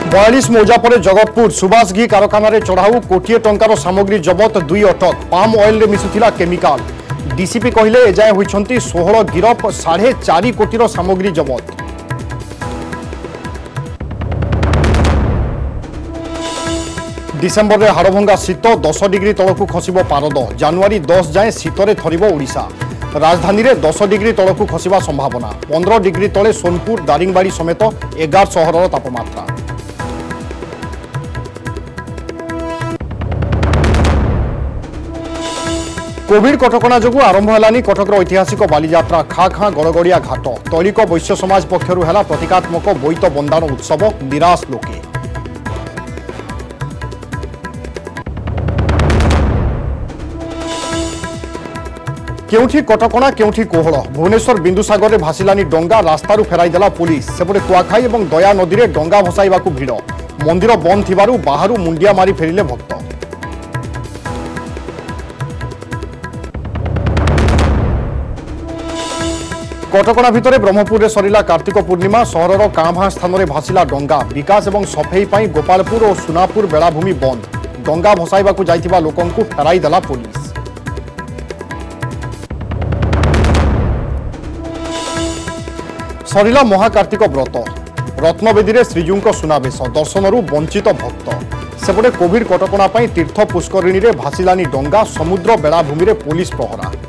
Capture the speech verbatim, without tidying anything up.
बयालीस मौजा पर जगतपुर सुभाष घी कारखाना चढ़ाऊ कोटिए टंकार सामग्री जबत दुई अटक पाम ऑयल रे मिसुथिला केमिकाल डीसीपी कहले एजाए होइछंती सोलह गिरफ साढ़े चार कोटी सामग्री जबत। डिसेम्बर में हाड़भंगा शीत दस डिग्री तलकू खसब पारद जानुआरी दस जाए शीतरे थरिब ओडिशा राजधानी में दस डिग्री तलकू खसवा संभावना पंद्रह डिग्री तले सोनपुर दारिंगबाड़ी समेत एगार सहर तापमात्रा। कोविड कटकणा जो आरंभ है कटकर ऐतिहासिक बालीजात्रा खा खाँ गड़गड़िया घाट तैलिक वैश्य समाज पक्षर है प्रतीकात्मक बोईत बंदाण उत्सव निराश लोके। केउठी कटकणा केउठी कोहल भुवनेश्वर बिंदुसागर में भासिलानी डंगा रास्तारू फेराईदेला पुलिस सेपटे कुआखाई और दया नदी में डंगा भसाइबा भिड़ मंदिर बंद थिबारु बाहरु मुंडिया मारी फेरिले भक्त। कटकणा भितर ब्रह्मपुर में सरिला कार्तिक पूर्णिमा सहरर कांभा स्थान में भासिला डंगा विकास और सफेई पाई गोपालपुर और सुनापुर बेलाभूमि बंद डंगा भसाइबा जाइथिबा लोकंकु फेराईदेला पुलिस। सरिला महाकार्तिक व्रत रत्नवेदी श्रीजू सुनावेश दर्शनरू वंचित भक्त सेपटे कोविड कटकणा तीर्थ पुष्करिणी में भासिलानी डंगा समुद्र बेलाभूमि पुलिस पहरा।